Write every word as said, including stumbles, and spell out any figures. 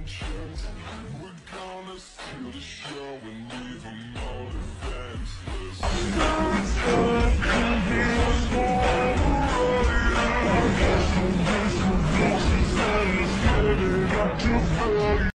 chance. We're gonna steal the show and leave 'em all